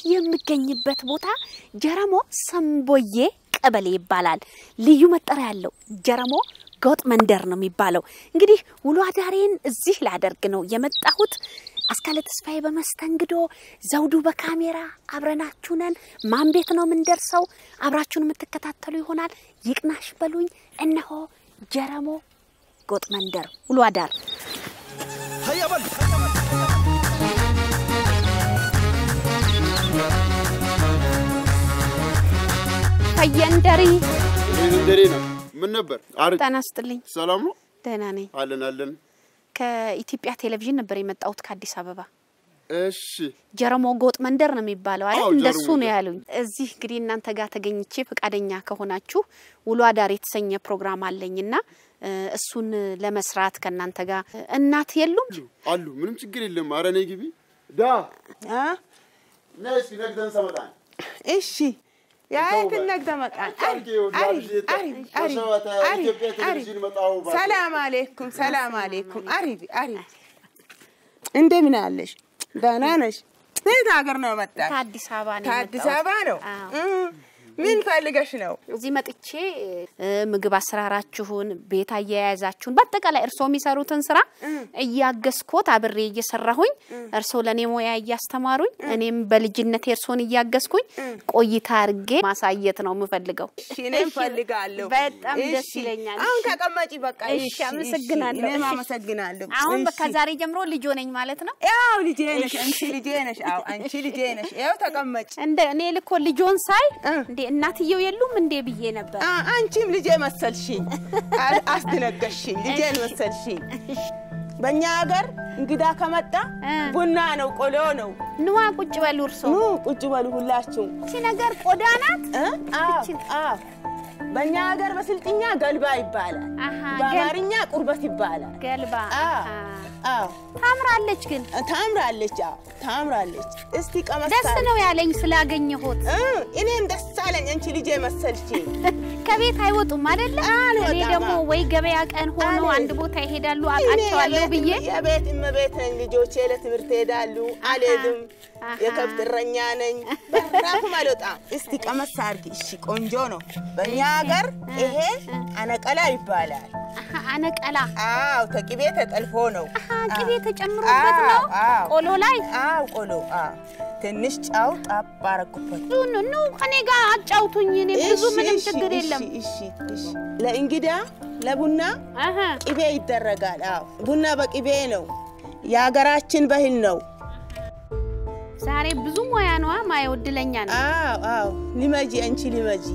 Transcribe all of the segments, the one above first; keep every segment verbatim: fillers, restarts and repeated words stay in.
የምገኝበት ቦታ ጀረሞ ሰንቦዬ ቀበሌ ይባላል ልዩ መጠሪያ ያለው ጀረሞ ጎጥ መንደር ነው የሚባለው እንግዲህ ውሎ አዳሬን እዚህ ላደርግ ነው የመጣሁት አስካለ ተስፋዬ በመስተንግዶ ዘውዱ በካሜራ አብረናችሁ ነን ማን ቤት ነው ምን ደርሰው አብራችሁን የምትከታተሉ ይሆናል ይቅናሽ በሉኝ እነሆ ጀረሞ ጎጥ መንደር ውሎ አዳር هيا بل هيندري هيندري ነው ምን ነበር አረ ታናስተልኝ ሰላም ነው ደህና ነኝ አለን አለን ከኢትዮጵያ ቴሌቪዥን ነበር የመጣሁት ከአዲስ አበባ እሺ ጀረሞ ጎጥ መንደር ነው የሚባለው አይደል እንደሱ ነው ያሉኝ እዚህ እንግዲህ እናንተ ጋር ተገኝቼ ፈቃደኛ ከሆናችሁ ውሎ አዳር የተሰኘ ፕሮግራም አለኝና እሱን ለመስራት ከናንተ ጋር እናት የሉም አሉ ምንም ችግር የለም አረ ነይ ግቢ ዳ አ ነስ ነግደን ሰመጣን እሺ ያ ከነግደ መጣን ሰላም አለይኩም ሰላም አለይኩም አሪፍ አሪፍ እንደምን አለሽ ደህና ነሽ ከየት ሀገር ነው መጣሽ ከአዲስ አበባ ነው ከአዲስ አበባ ነው ምን ፈልገሽ ነው እዚህ መጥቼ ምግብ አሰራራችሁን ቤት አያያዛችሁን በአጠቃላይ እርሶ የሚሰሩትን ስራ እያገስኩት አብሬ እየሰራሁኝ እርሶ ለኔ ሞያ እያስተማሩኝ እኔም በልጅነት እርሶን እያገስኩኝ ቆይታ አርጌ ማሳየት ነው የምፈልገው እኔም ፈልጋለሁ በጣም ደስ ይለኛል አሁን ተቀመጪ በቃ እሺ አመሰግናለሁ እኔም አመሰግናለሁ አሁን በቃ ዛሬ ጀምሮ ልጅ ነኝ ማለት ነው ያው ልጅ ነሽ አንቺ ልጅ ነሽ አው አንቺ ልጅ ነሽ ያው ተቀመጪ እንደ እኔ ልኮ ልጆን ሳይ እንዴ እናትየው የሉም እንዴ ብዬ ነበር አንቺም ልጄ መሰልሽኝ አስደነገሽኝ ልጄን መሰልሽኝ በእኛ ሀገር እንግዳ ከመጣ ቡና ነው ቆሎ ነው ንዋ ቁጭ በሉ እርሶ ቁጭ በሉ ሁላችሁ እቺ ነገር ቆዳ ናት እቺ አዎ በእኛ ሀገር በስልጥኛ ገልባ ይባላል በአማርኛ ቁርበት ይባላል ገልባ አዎ ታምራለች ግን ታምራለች አዎ ታምራለች እስቲ ቀመስ ደስ ነው ያለኝ ስላገኘሁት እኔም ደስ አለኝ አንቺ ልጄ መሰልሽኝ ከቤት አይወጡም አይደለ እኔ ደግሞ ወይ ገበያ ቀን ሆኖ አንድ ቦታ ይሄዳሉ አጣጫዋለሁ ብዬ የቤት እመቤት ነኝ ልጆቼ ለትምህርት ይሄዳሉ አልሄድም የከብት እረኛ ነኝ በራፉ አልወጣም እስቲ ቀመስ አርጊ እሺ ቆንጆ ነው በእኛ ሀገር ይሄ አነቀላ ይባላል አነቀላ አው ተቅቤ ተጠልፎ ነው ቅቤ ተጨምሮበት ነው ቆሎ ላይ አው ቆሎ አው ትንሽ ጫው ጣብ አረኩበት ኑ ኑ ከኔ ጋር አጫውቱኝ እኔ ብዙ ምንም ችግር የለም እሺ እሺ ለእንግዳ ለቡና አሃ ቅቤ ይደረጋል አው ቡና በቅቤ ነው ያገራችን ባህል ነው ዛሬ ብዙ ሞያ ነው ማይወድለኛ ነው አው አው ሊመጂ አንቺ ሊመጂ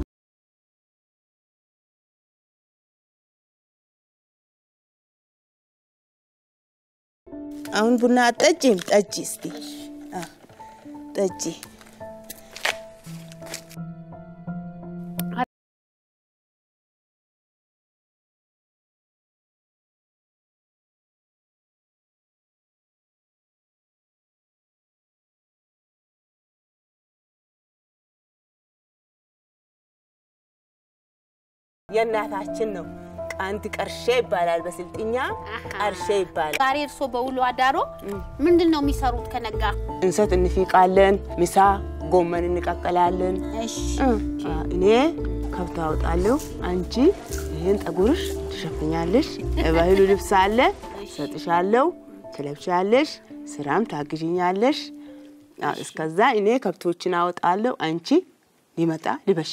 አሁን ቡና አጠጪም ጠጪ እስቲ አ ጠጪ የናታችን ነው አንድ ቀርሼ ይባላል በስልጥኛ ቀርሼ ይባላል ዛሬ እርሶ በውሎ አዳሮ ምንድነው የሚሰሩት ከነጋ እንሰት እንፊቃለን ምሳ ጎመን እንቀቀላለን እሺ እኔ ከብት አውጣለሁ አንቺ ይሄን ጠጉርሽ ትሸፍኛለሽ ባህሉ ልብስ አለ ሰጥሻለሁ ትለብሻለሽ ስራም ታግጂኛለሽ እስከዛ እኔ ከብቶችን አውጣለሁ አንቺ ሊመጣ ልበሽ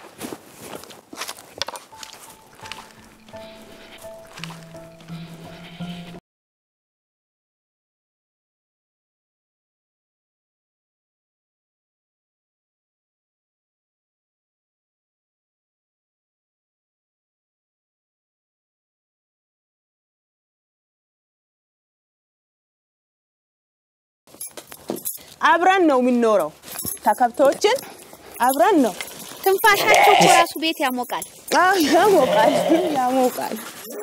አብራን ነው የሚኖረው ተከብቶችን አብራን ነው ትንፋሻቸው ራሱ ቤት ያሞቃል አዎ ያሞቃል ያሞቃል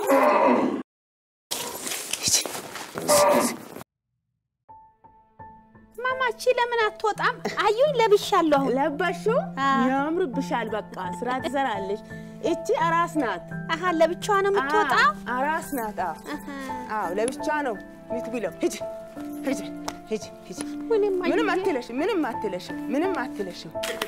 ማማቺ ለምን አትወጣም አዩኝ ለብሻለሁ ለበሹ ያምርብሻል በቃ ስራ ትሰራለሽ እቺ አራስ ናት አሃ ለብቻዋ ነው የምትወጣው አራስ ናት አዎ ለብቻዋ ነው የምትብለው ሂጂ ሂጂ ሂጂ ሂጂ ምንም አትለሽ ምንም አትለሽ ምንም አትለሽ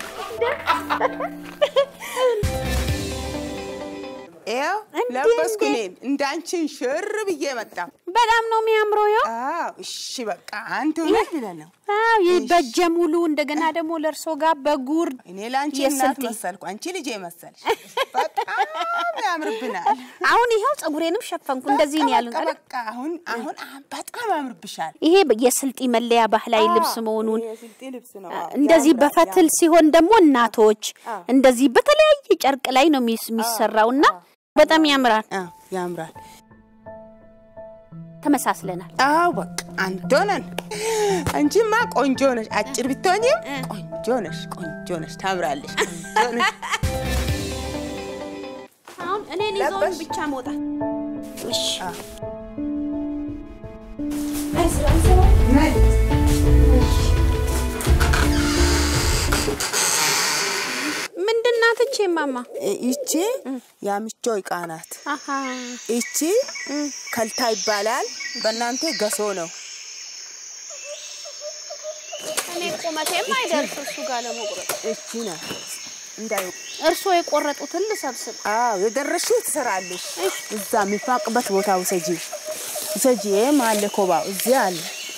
ኤው ለበስኩኝ እንዳንቺን ሽር ብዬ መጣ በጣም ነው የሚያምረው ያው አዎ እሺ በቃ አንተ ምን ብለህ አዎ ይበጀሙሉ እንደገና ደግሞ ለርሶ ጋር በጉር እኔ ላንቺ እናት መሰልኩ አንቺ ልጄ መሰልሽ በጣም ያምርብናል አሁን ይሄው ጸጉሬንም ሸፈንኩ እንደዚህ ነው ያሉን በቃ አሁን አሁን በጣም ያምርብሻል ይሄ የስልጤ መለያ ባህላዊ ልብስ መሆኑን የስልጤ ልብስ ነው እንደዚህ በፈትል ሲሆን ደግሞ እናቶች እንደዚህ በተለያየ ጨርቅ ላይ ነው የሚሰራውና በጣም ያምራል አዎ ያምራል ተመሳስለናል አዎ በቃ አንተነን አንቺማ ቆንጆ ነሽ አጭር ብትሆኚም ቆንጆ ነሽ ቆንጆ ነሽ ታምራለሽ አሁን እኔ ልዞን ብቻ ሞታ እሺ አይስራንሰው ነይ ምንድናት እቺ ማማ እቺ ያምቾ ይቃናት አሃ እቺ ከልታ ይባላል በእናንተ ገሶ ነው እኔ ቆመቴም አይደርስ እሱ ጋር ለመቁረጥ እቺ ነው እንዳይ እርሶ የቆረጡትን ልሰብስብ አዎ የደረሽው ትሰራለሽ እዛ የሚፋቅበት ቦታ ውሰጂ ውሰጂ ማለ ኮባው እዚህ አለ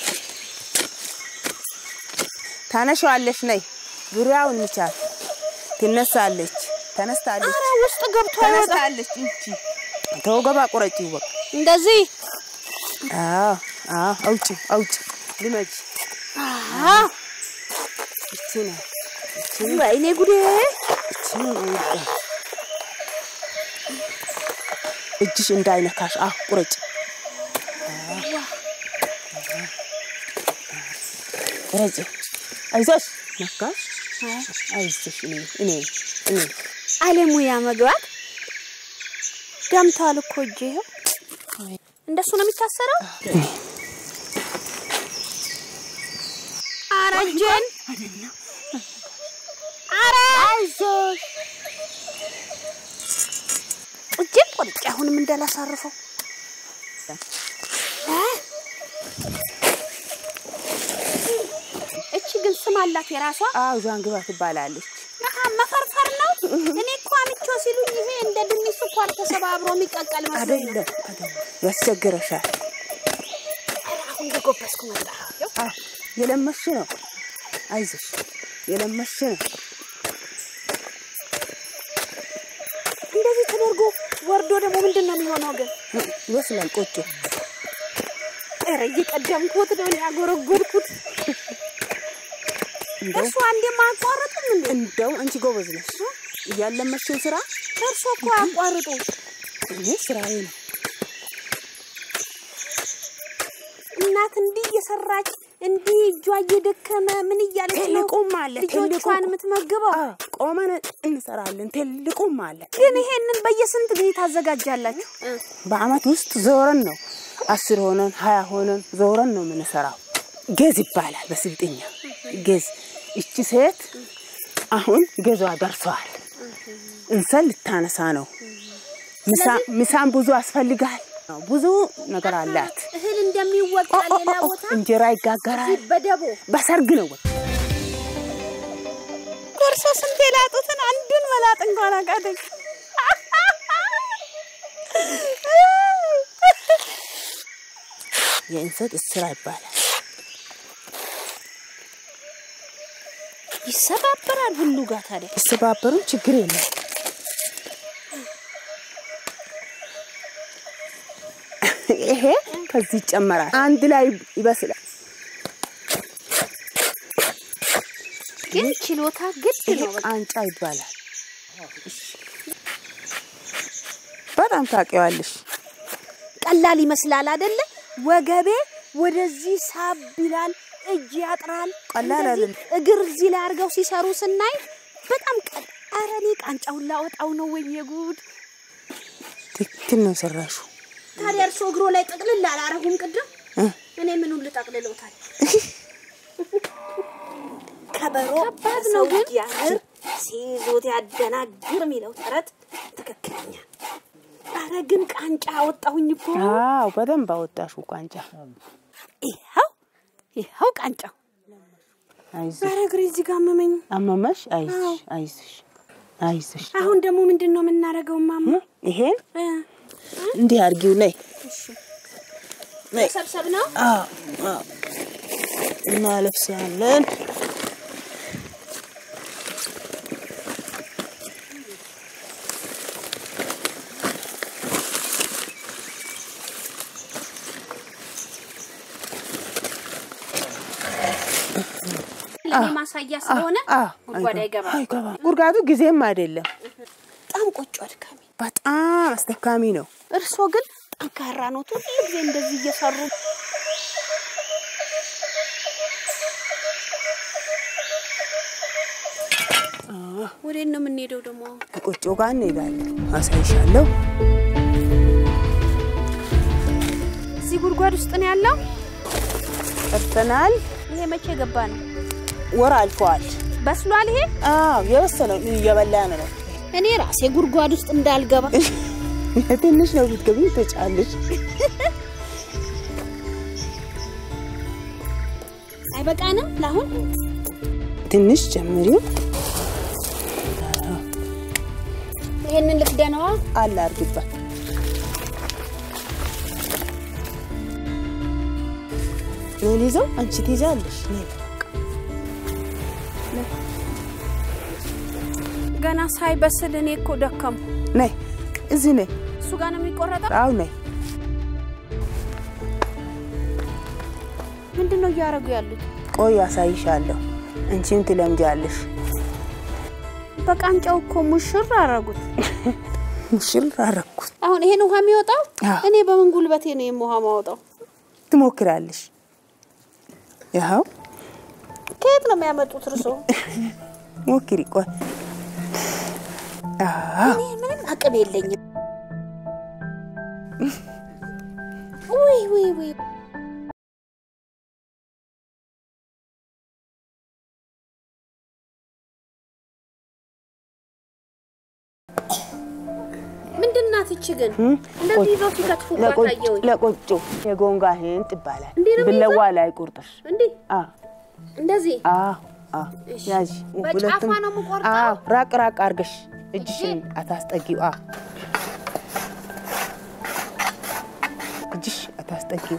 ታነሽዋለሽ ነይ ዙሪያውን ምቻል ትነሳለች ተነስታለች አራ ውስጥ ገብቶ ተነስታለች እንጂ ተወገባ ቁረጪ ወቅ እንደዚህ አዎ አዎ አውጪ አውጪ ልመጂ አሃ እቺ ነው እቺ ወይኔ ጉዴ እቺ ነው እጅሽ እንዳይነካሽ አዎ ቁረጪ ቁረጪ አይዞሽ ነካሽ አይዞሽ እኔ እኔ እኔ አለሙያ መግባት ደምታል እኮ እጄው እንደሱ ነው የሚታሰረው አረጀን አረ አይዞሽ እጄ ቆርጬ አሁንም እንደላሳርፈው እቺ ግን ስም አላት የራሷ አው ዛንግባ ትባላለች አሃ መፈርፈር ነው እኔ እኮ አምቾ ሲሉኝ ይሄ እንደ ድንች ስኳር ተሰባብሮ የሚቀቀል መስሎኝ አይደለም አይደለም ያስቸግረሻል አሁን ጎበስኩ መጣ አዎ የለመሽ ነው አይዞሽ የለመሽ ነው እንደዚህ ተደርጎ ወርዶ ደግሞ ምንድነው የሚሆነው ግን ይወስላል ቆጮ ኧረ እየቀደምኩት ነው ያጎረጎርኩት እርሱ አንዴ ማቋረጥም እንዴ እንደው አንቺ ጎበዝ ነሽ ያለመሽው ስራ እርሱ እኮ አቋርጡ እኔ ስራዬ ነው እናት እንዲህ እየሰራች እንዲህ እጇ እየደከመ ምን እያለች ነው ትልቁም አለ ልጆቿን የምትመግበው ቆመን እንሰራለን ትልቁም አለ ግን ይሄንን በየስንት ጊዜ ታዘጋጃላችሁ በአመት ውስጥ ዞረን ነው አስር ሆነን ሀያ ሆነን ዞረን ነው የምንሰራው ገዝ ይባላል በስልጥኛ ገዝ እቺ ሴት አሁን ገዟ ደርሷል እንሰል ታነሳ ነው ምሳ ምሳን ብዙ አስፈልጋል ብዙ ነገር አላት እህል እንደሚወጣ ሌላ ቦታ እንጀራ ይጋገራል በደቦ በሰርግ ነው ኮርሶ ስንት ላጡትን አንዱን መላጥ እንኳን አቃተኝ የእንሰት እስራ ይባላል ይሰባበራል ሁሉ ጋር ታዲያ ይሰባበሩ ችግር የለም ይሄ ከዚህ ጨመራል አንድ ላይ ይበስላል ግን ችሎታ ግድ ነው አንጫ ይባላል በጣም ታውቂዋለሽ ቀላል ይመስላል አይደለ ወገቤ ወደዚህ ሳብ ይላል እጅ ያጥራል ቀላል አይደል እግር እዚህ ላይ አርገው ሲሰሩ ስናይ በጣም ቀላል ቃንጫው ላወጣው ነው ወይ የጉድ ትክክል ነው ሰራሹ ታዲያ እርሶ እግሮ ላይ ጠቅልል አላረጉም ቅድም እኔ ምኑን ልጠቅልለውታል ከበሮ ከባድ ነው ግን ያር ሲዞት ያደናግር ሚለው ተረት ትክክለኛ አረ ግን ቃንጫ አወጣሁኝ እኮ አዎ በደንብ አወጣሹ ቃንጫ ይሄው ይሄው ቃንጫው አይዞሽ አረ ግሪ እዚህ ጋር አመመኝ አመመሽ አይዞሽ አይዞሽ አይዞሽ አሁን ደግሞ ምንድነው የምናረገው ማማ ይሄን እንዴ አርጊው ነይ እሺ ነይ ሰብሰብ ነው አዎ አዎ እና ለብሳለን ማሳያ ስለሆነ ጉርጓዳ ይገባል አይገባም ጉርጓዱ ጊዜም አይደለም በጣም ቆጮ አድካሚ በጣም አስተካሚ ነው እርሶ ግን ጠንካራ ነው ሁሉ ጊዜ እንደዚህ እየሰሩ ወዴት ነው የምንሄደው ደግሞ ቆጮ ጋር እንሄዳለን አሳይሻለሁ እዚህ ጉርጓድ ውስጥ ነው ያለው ቀርተናል ይሄ መቼ ገባ ነው ወር አልፏል በስሏል ይሄ አዎ የበሰለው እየበላን ነው እኔ ራሴ ጉርጓድ ውስጥ እንዳልገባ ትንሽ ነው ብትገቢ ተጫለሽ አይበቃንም ለአሁን ትንሽ ጨምሪው ይሄንን ልክደነዋ አላ አርግባት ነሊዘው አንቺ ትይዛለሽ ነይ ገና ሳይበስል እኔ እኮ ደከም ነይ እዚህ ነይ እሱ ጋር ነው የሚቆረጠው አው ነይ ምንድነው ያረጉ ያሉት ቆይ አሳይሻለሁ አንቺን ትለምጃለሽ በቃንጫው እኮ ሙሽር አረጉት ሙሽር አረኩት አሁን ይሄን ውሃ የሚወጣው እኔ በምን ጉልበቴ ነው የውሃ ማውጣው ትሞክራለሽ ያው ከየት ነው የሚያመጡት እርሶ ሞክሪ ቆይ እኔ ምንም አቅም የለኝም ወይ ወይ ወይ ምንድናት እቺ ግን እንደዚህ ነው ሲከትፉ ታየው ለቆጮ የጎንጋ ሄን ትባላል ብለዋ ላይ ቁርጥሽ እንዴ አ እንደዚህ አ አ ያጂ በጫፋ ነው የምቆርጠው አዎ ራቅ ራቅ አርገሽ እጅሽን አታስጠጊው አ እጅሽ አታስጠጊው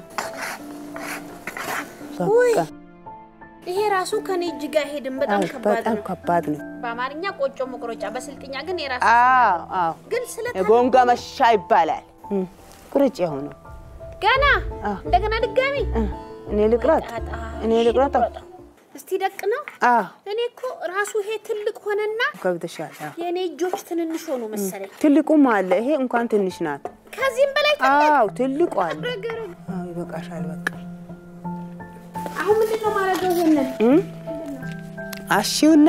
ወይ ይሄ ራሱ ከኔ እጅ ጋር ሄድም በጣም ከባድ ነው በጣም ከባድ ነው በአማርኛ ቆጮ መቆረጫ በስልጥኛ ግን የራሱ አዎ አዎ ግን ስለታ የጎንጋ መሻ ይባላል ቁርጭ የሆነው ገና እንደገና ድጋሚ እኔ ልቅራት እኔ ልቅራት እስቲ ደቅ ነው አዎ እኔ እኮ ራሱ ይሄ ትልቅ ሆነና ከብተሻል የኔ እጆች ትንንሽ ሆኑ መሰለኝ ትልቁም አለ ይሄ እንኳን ትንሽ ናት ከዚህም በላይ አዎ ትልቁ አለ አዎ ይበቃሻል በቃ አሁን ምንድነው ማረገው ይሄንን አሽውና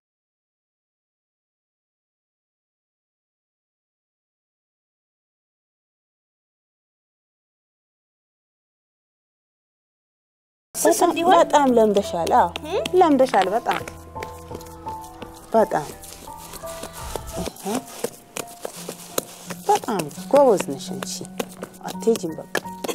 በጣም ለምደሻል አዎ ለምደሻል በጣም በጣም በጣም ጎበዝ ነሽ እንጂ አትሄጂም በቃ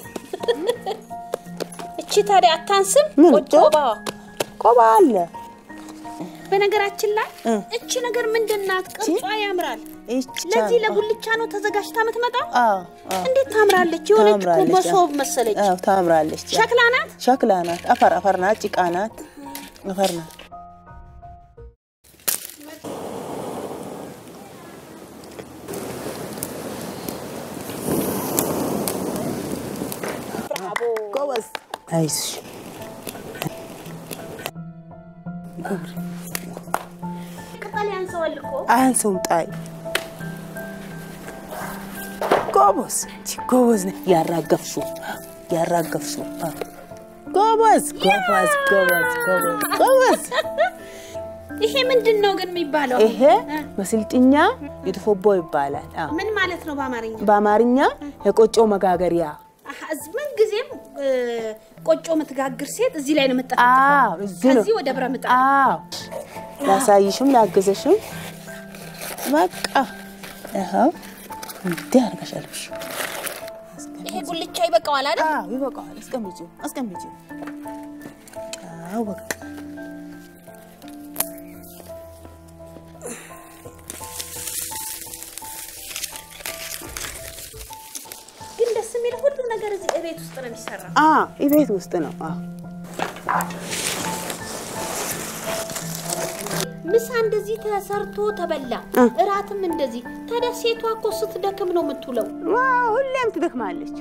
እቺ ታዲያ አታንስም ቆጮባ ቆባ አለ በነገራችን ላይ እቺ ነገር ምንድናት ቅርጿ ያምራል ለዚህ ለጉልቻ ነው ተዘጋጅታ የምትመጣው አዎ እንዴት ታምራለች የሆነች ኮመሶብ መሰለች አዎ ታምራለች ሸክላ ናት ሸክላ ናት አፈር አፈር ናት ጭቃ ናት አፈር ናት ጎበዝ አይሽ ቅጠል ያንሰዋል እኮ አንሰውም ጣይ ጎበዝ ጎበዝ ያራገፍሹ ያራገፍሹ ጎበዝ ጎበዝ ጎበዝ ጎበዝ ጎበዝ ይሄ ምንድነው ግን የሚባለው ይሄ በስልጥኛ የተፎቦ ይባላል ምን ማለት ነው በአማርኛ በአማርኛ የቆጮ መጋገሪያ አዝመን ጊዜም ቆጮ መተጋግር ሴት እዚህ ላይ ነው መጣጣው አዎ እዚህ ነው እዚህ ወደ ብረ መጣጣው አዎ ላሳይሽም ላገዘሽም በቃ አሃው እንዴ አርጋሻልሽ ይሄ ጉልቻ ይበቃዋል አይደል? አዎ ይበቃዋል። አስቀምጪው አስቀምጪው። አዎ በቃ ግን ደስ የሚል ሁሉ ነገር እዚህ እቤት ውስጥ ነው የሚሰራው። አዎ እቤት ውስጥ ነው። አዎ ምሳ እንደዚህ ተሰርቶ ተበላ፣ እራትም እንደዚህ። ታዲያ ሴቷ እኮ ስትደክም ነው የምትውለው። ዋው ሁሌም ትደክማለች።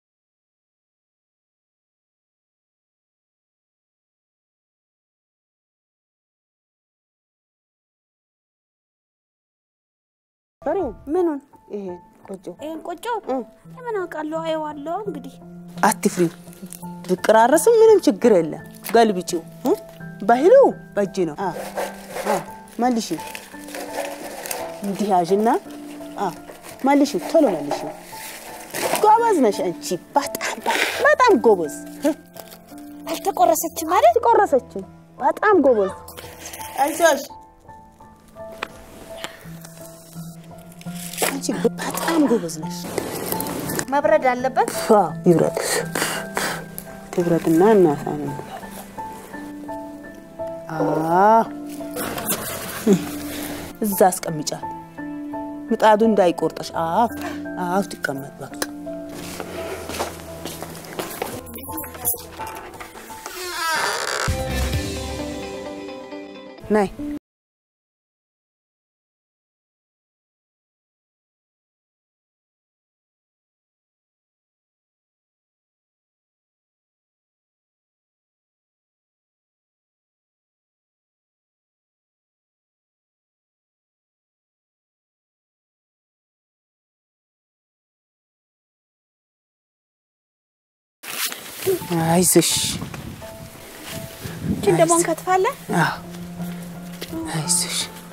ፈሪው ምኑን? ይሄ ቆጮ ይሄን ቆጮ ለምን አውቃለሁ? አይዋለሁ እንግዲህ። አትፍሪ፣ ብቅራረስም ምንም ችግር የለም። ገልብጪው ባህሉ በእጅ ነው። አ አ መልሺ እንዲህ ያዥና አ መልሺ ቶሎ መልሺ። ጎበዝ ነሽ አንቺ፣ በጣም በጣም ጎበዝ። አልተቆረሰችም ማለት? ተቆረሰችም። በጣም ጎበዝ። አይዞሽ አንቺ በጣም ጎበዝ ነሽ። መብረድ አለበት። አዎ ይብረድ። ትብረድና እናሳን አዎ እዛ አስቀምጫት ምጣዱ እንዳይቆርጥሽ። አዎ አዎ ትቀመጥ በቃ። ነይ አይዞሽ እቺ እንደሞን ከተፋለ። አዎ አይዞሽ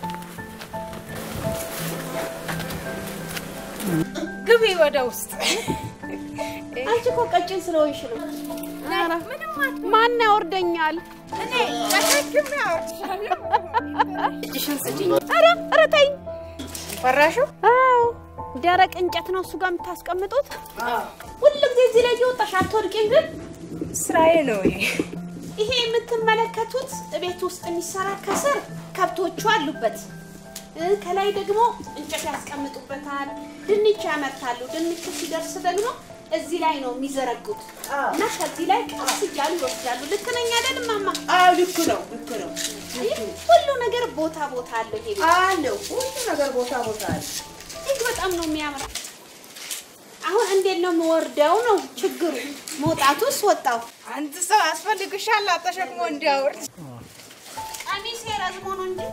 ግቢ ወደ ውስጥ። አንቺ እኮ ቀጭን ስለሆንሽ ነው። ኧረ ማን ያወርደኛል? እኔ ተሸክሜ አወርድሻለሁ። እጅሽን ስጪኝ። ኧረ ኧረ ተይኝ። ፈራሽው? አዎ ደረቅ እንጨት ነው እሱ ጋር የምታስቀምጡት? አዎ ሁልጊዜ እዚህ ላይ እየወጣሽ አትወድቂም? ግን ስራዬ ነው ይሄ። ይሄ የምትመለከቱት ቤት ውስጥ የሚሰራ ከስር ከብቶቹ አሉበት፣ ከላይ ደግሞ እንጨት ያስቀምጡበታል። ድንች ያመርታሉ። ድንቹ ሲደርስ ደግሞ እዚህ ላይ ነው የሚዘረጉት እና ከዚህ ላይ ቀስ እያሉ ይወስዳሉ። ልክ ነኝ አይደል ማማ? አዎ ልክ ነው ልክ ነው። ሁሉ ነገር ቦታ ቦታ አለው። ይሄ አለው ሁሉ ነገር ቦታ ቦታ አለው። ይሄ በጣም ነው የሚያምረው። አሁን እንዴት ነው የምወርደው ነው ችግሩ? መውጣቱስ ወጣው። አንተ ሰው አስፈልግሻል አተሸክሞ እንዲያወርድ። ቀሚስ ረዝሞ ነው እንጂ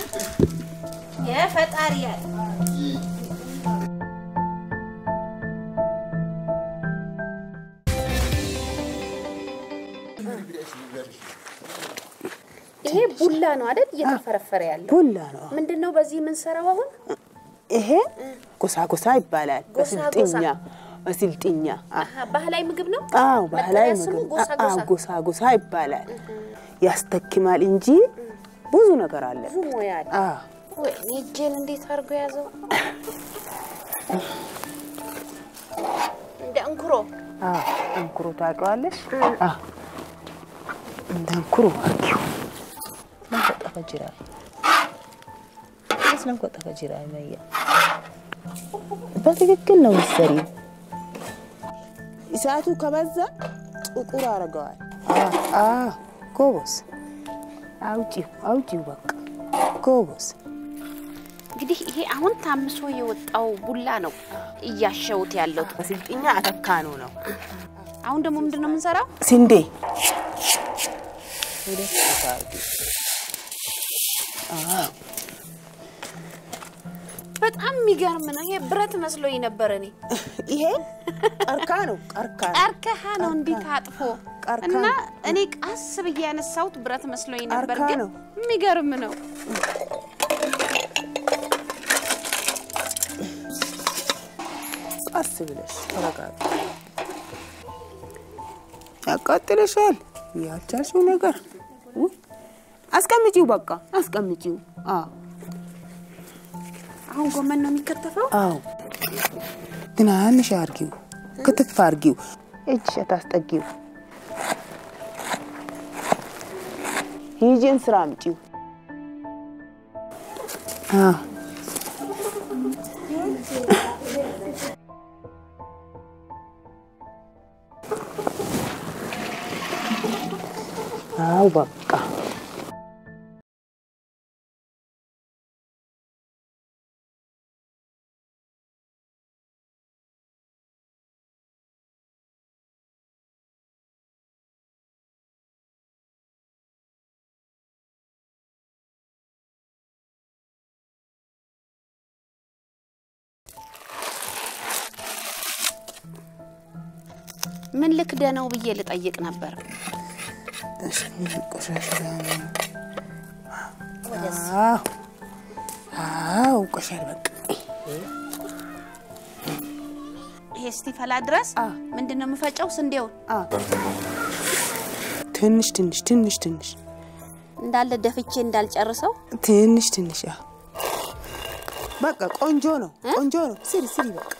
የፈጣሪ ያለ ይሄ ቡላ ነው አይደል? እየተፈረፈረ ያለው ቡላ ነው። ምንድነው በዚህ ምን ሰራው? አሁን ይሄ ጎሳ ጎሳ ይባላል በስልጥኛ በስልጥኛ። አሃ ባህላዊ ምግብ ነው። አዎ ባህላዊ ምግብ። አዎ ጎሳ ጎሳ ይባላል። ያስተክማል እንጂ ብዙ ነገር አለ። ብዙ ሞያ አለ። አዎ ወይ እጄን እንዴት አርጎ ያዘው? እንደ እንኩሮ። አዎ እንኩሮ ታውቂዋለሽ? አዎ እንደ እንኩሮ አርኪው ለቆጣ ፈጅራ እስለም ቆጣ ፈጅራ ማያ በትክክል ነው የሚሰሪው። እሳቱ ከበዛ ጥቁር አረጋዋል። አዎ አዎ ጎበዝ። አውጪው አውጪው በቃ ጎበዝ። እንግዲህ ይሄ አሁን ታምሶ የወጣው ቡላ ነው እያሸውት ያለው። በስልጥኛ አተካኑ ነው። አሁን ደግሞ ምንድነው የምንሰራው? ስንዴ ወደ ታውቂ። አዎ በጣም የሚገርም ነው። ይሄ ብረት መስሎኝ ነበር እኔ። ይሄ ቀርካ ነው ቀርካ ቀርከሃ ነው እንዴት አጥፎ እና እኔ ቃስ ብዬ ያነሳውት ብረት መስሎኝ ነበር። ግን የሚገርም ነው። ቃስ ብለሽ ተረጋጋ። ያቃጥለሻል ያቻልሽው ነገር አስቀምጪው በቃ አስቀምጪው። አዎ አሁን ጎመን ነው የሚከተፈው? አዎ ትናንሽ አድርጊው ክትፍ አድርጊው እጅ ታስጠጊው ሂጂን ስራ አምጪው አዎ አዎ በቃ ምን ልክደነው ብዬ ልጠይቅ ነበር እሺ ቆሻሻ ወደስ አው ቆሻሻ በቃ እስቲ ፈላ ድረስ ምንድነው የምፈጨው ስንዴው ትንሽ ትንሽ ትንሽ ትንሽ እንዳለ ደፍቼ እንዳልጨርሰው ትንሽ ትንሽ አ በቃ ቆንጆ ነው ቆንጆ ነው ስሪ ስሪ በቃ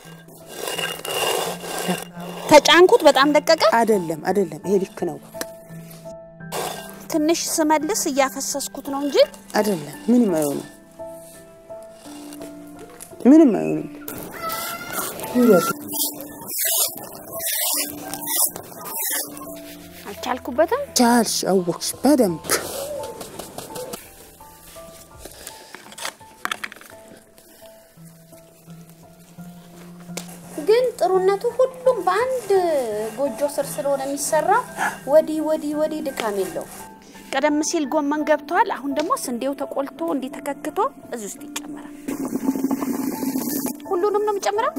ተጫንኩት በጣም ደቀቀ አይደለም አይደለም ይሄ ልክ ነው ትንሽ ስመልስ ያፈሰስኩት ነው እንጂ አይደለም ምንም አይሆንም ምንም አይሆንም አልቻልኩበትም ቻልሽ አወቅሽ በደንብ ግን ጥሩነቱ ሁሉም በአንድ ጎጆ ስር ስለሆነ የሚሰራ ወዲ ወዲ ወዲ ድካም የለው ቀደም ሲል ጎመን ገብቷል አሁን ደግሞ ስንዴው ተቆልቶ እንዲተከክቶ እዚህ ውስጥ ይጨመራል ሁሉንም ነው የሚጨምረው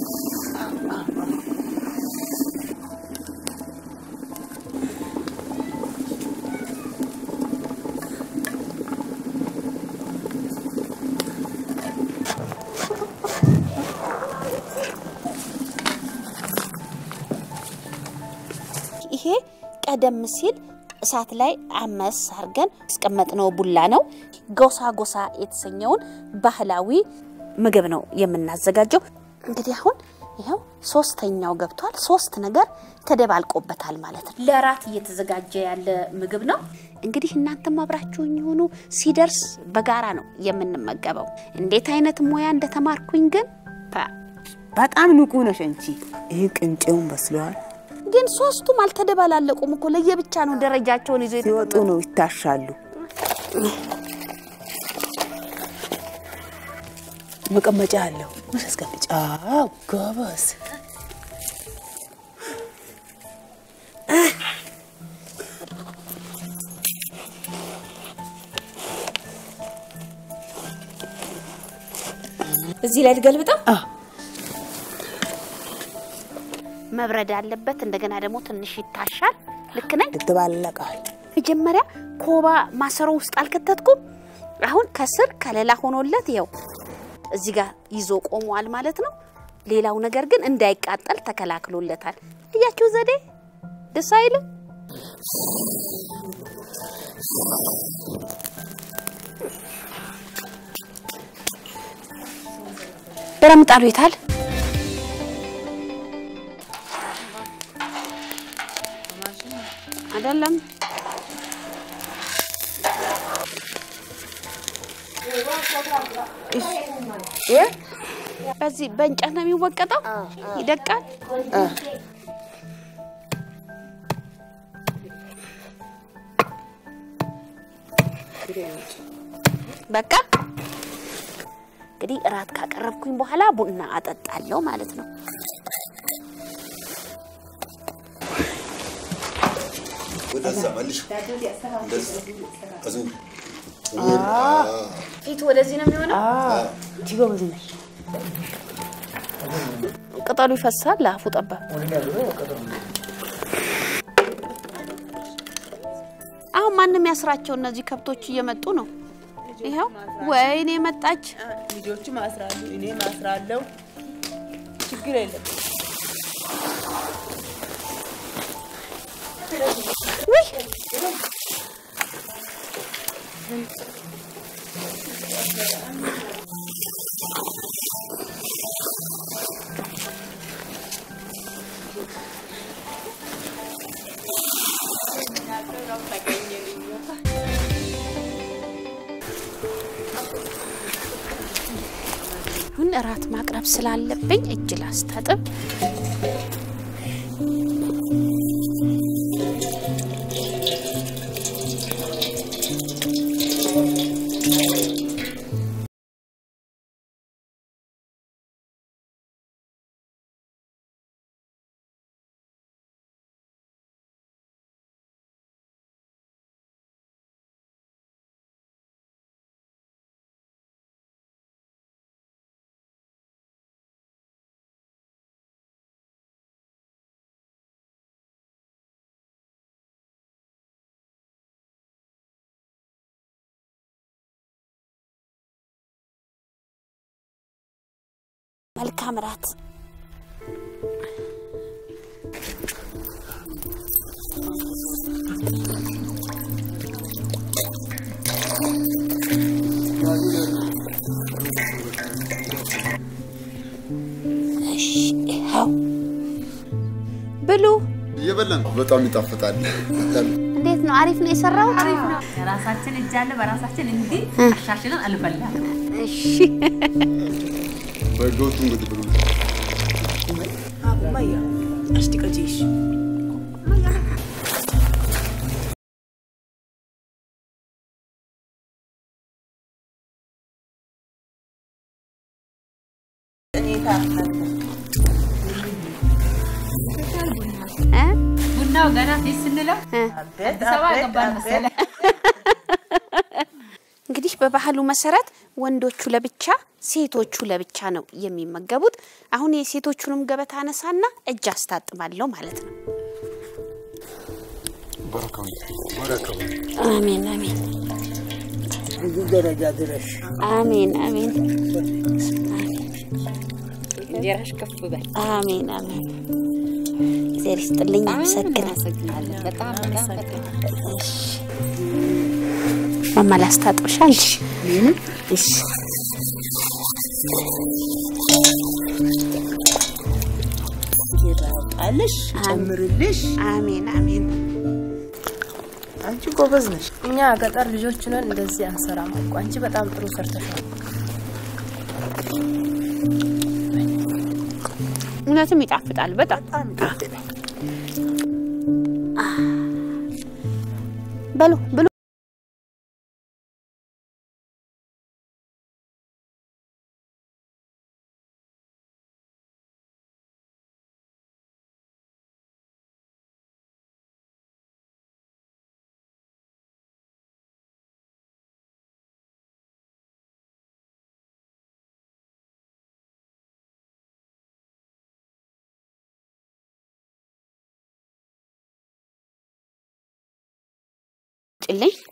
ይሄ ቀደም ሲል እሳት ላይ አመስ አርገን አስቀመጥነው ቡላ ነው ጎሳ ጎሳ የተሰኘውን ባህላዊ ምግብ ነው የምናዘጋጀው እንግዲህ አሁን ይሄው ሶስተኛው ገብቷል ሶስት ነገር ተደባልቆበታል ማለት ነው ለራት እየተዘጋጀ ያለ ምግብ ነው እንግዲህ እናንተም አብራችሁኝ ሆኑ ሲደርስ በጋራ ነው የምንመገበው እንዴት አይነት ሙያ እንደተማርኩኝ ግን በጣም ንቁ ነሽ አንቺ ይሄ ቅንጬውን በስሏል ግን ሶስቱም አልተደባላለቁም እኮ ለየብቻ ነው ደረጃቸውን ይዘው ይወጡ ነው ይታሻሉ መቀመጫ አለው መስቀመጫ ጎበስ እዚህ ላይ ልገልብጣ አ መብረድ አለበት እንደገና ደግሞ ትንሽ ይታሻል ልክ ነኝ ተባለቃል መጀመሪያ ኮባ ማሰሮ ውስጥ አልከተትኩም አሁን ከስር ከለላ ሆኖለት ይው እዚህ ጋር ይዞ ቆሟል ማለት ነው ሌላው ነገር ግን እንዳይቃጠል ተከላክሎለታል እያችሁ ዘዴ ደስ አይልም በረምጣሉ ይታል አይደለም እ በዚህ በእንጨት ነው የሚወቀጠው ይደቃል በቃ እንግዲህ ራት ካቀረብኩኝ በኋላ ቡና አጠጣለሁ ማለት ነው ወደዛ መልሽ አዙር ፊት ወደዚህ ነው የሚሆነው አዎ ጂጎበዝ ነሽ ቅጠሉ ይፈሳል ላፉ ጠባ አሁን ማንንም ያስራቸው እነዚህ ከብቶች እየመጡ ነው ይሄው ወይኔ መጣች ልጆቹ ማስራሉ እኔ ማስራለው ችግር የለም ወይ ሁን እራት ማቅረብ ስላለብኝ እጅ ላስታጥብ መልካም ራት እሺ ሃው ብሉ እየበላን በጣም ይጣፍጣል እንዴት ነው አሪፍ ነው የሰራው አሪፍ ነው ራሳችን እጃለ በራሳችን እንዲ አሻሽለን አልበላ እሺ በጎቱ እንግዲህ ብሉ አቡማያ አሽቲቀጂሽ ቡናው ገና ሲስንለው ሰባ ገባን መሰለ እንግዲህ በባህሉ መሰረት ወንዶቹ ለብቻ ሴቶቹ ለብቻ ነው የሚመገቡት አሁን የሴቶቹንም ገበታ አነሳና እጅ አስታጥባለሁ ማለት ነው በረካው በረካው አሜን አሜን እዚህ ደረጃ ድረስ አሜን አሜን እንጀራሽ ከፍ በል አሜን አሜን እግዚአብሔር ይስጥልኝ አመሰግናለሁ በጣም በጣም ማማ ላስታጥብሻል እሺ ይራጣልሽ ጨምርልሽ አሜን አሜን አንቺ ጎበዝ ነሽ እኛ ገጠር ልጆች ነን እንደዚህ አንሰራም እኮ አንቺ በጣም ጥሩ ሰርተሻል እውነትም ይጣፍጣል በጣም በሉ ብሉ ጭልኝ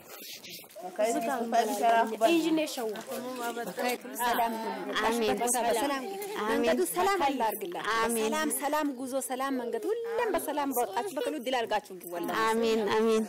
ሰላም ሰላም ጉዞ ሰላም መንገድ ሁሉም በሰላም በወጣችሁ በከሉ ድል አርጋችሁ ወላሂ አሜን አሜን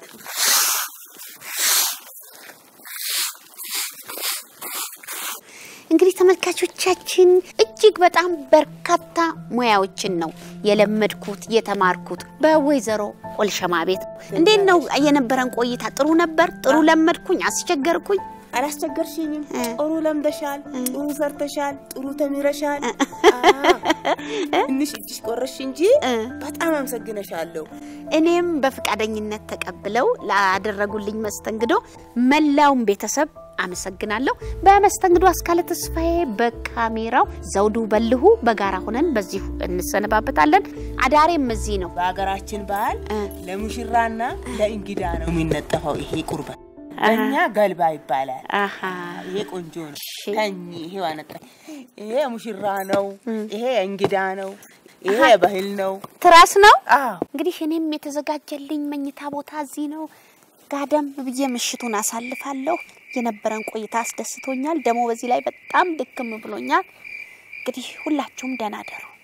እንግዲህ ተመልካቾቻችን እጅግ በጣም በርካታ ሙያዎችን ነው የለመድኩት የተማርኩት በወይዘሮ ኦልሸማ ቤት እንዴት ነው የነበረን ቆይታ ጥሩ ነበር ጥሩ ለመድኩኝ አስቸገርኩኝ አላስቸገርሽኝም ጥሩ ለምደሻል ጥሩ ሰርተሻል ጥሩ ተሚረሻል እንሽ እጅሽ ቆረሽ እንጂ በጣም አመሰግነሻለሁ እኔም በፍቃደኝነት ተቀብለው ላደረጉልኝ መስተንግዶ መላውን ቤተሰብ አመሰግናለሁ በመስተንግዶ አስካለ ተስፋዬ በካሜራው ዘውዱ በልሁ በጋራ ሆነን በዚህ እንሰነባበታለን አዳሬም እዚህ ነው በአገራችን ባህል ለሙሽራና ለእንግዳ ነው የሚነጠፈው ይሄ ቁርባን እኛ ገልባ ይባላል አሃ ይሄ ቆንጆ ነው ከኝ ይሄ ዋነጠ ይሄ ሙሽራ ነው ይሄ እንግዳ ነው ይሄ ባህል ነው ትራስ ነው አዎ እንግዲህ እኔም የተዘጋጀልኝ መኝታ ቦታ እዚህ ነው ጋደም ብዬ ምሽቱን አሳልፋለሁ የነበረን ቆይታ አስደስቶኛል ደሞ በዚህ ላይ በጣም ድክም ብሎኛል እንግዲህ ሁላችሁም ደህና ደሩ